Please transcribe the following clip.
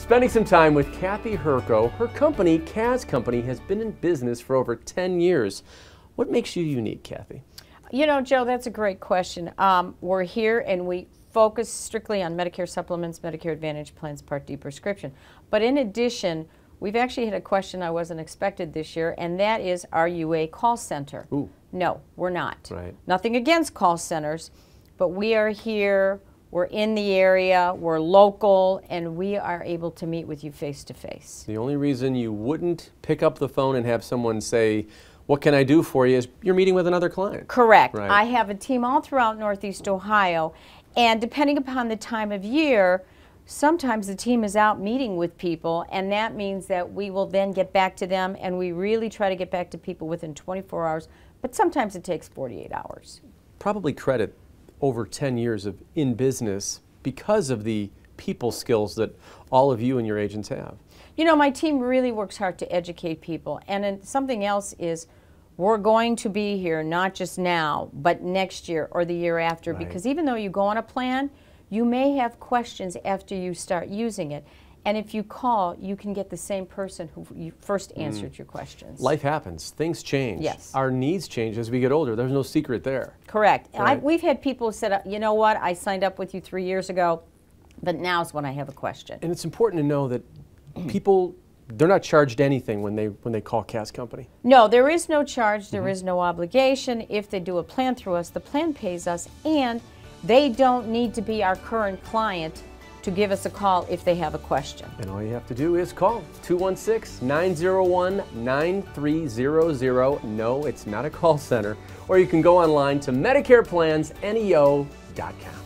Spending some time with Kathy Hirko. Her company, KAZ Company, has been in business for over 10 years. What makes you unique, Kathy? You know, Joe, that's a great question. We're here and we focus strictly on Medicare supplements, Medicare Advantage plans, Part D prescription. But in addition, we've actually had a question I wasn't expected this year, and that is, are you a call center? Ooh. No, we're not. Right. Nothing against call centers, but we are here, we're in the area, we're local, and we are able to meet with you face to face. The only reason you wouldn't pick up the phone and have someone say, what can I do for you, is you're meeting with another client. Correct. Right. I have a team all throughout Northeast Ohio, and depending upon the time of year, sometimes the team is out meeting with people, and that means that we will then get back to them, and we really try to get back to people within 24 hours, but sometimes it takes 48 hours. Probably credit over 10 years of in business because of the people skills that all of you and your agents have. You know, my team really works hard to educate people, and then something else is we're going to be here not just now, but next year or the year after, Right. because even though you go on a plan, you may have questions after you start using it. And if you call, you can get the same person who you first answered your questions. Life happens. Things change. Yes. Our needs change as we get older. There's no secret there. Correct. Right. We've had people say, you know what, I signed up with you 3 years ago, but now's when I have a question. And it's important to know that people, they're not charged anything when they call KAZ Company. No, there is no charge, there is no obligation. If they do a plan through us, the plan pays us, and they don't need to be our current client to give us a call if they have a question. And all you have to do is call 216-901-9300. No, it's not a call center. Or you can go online to MedicarePlansNEO.com.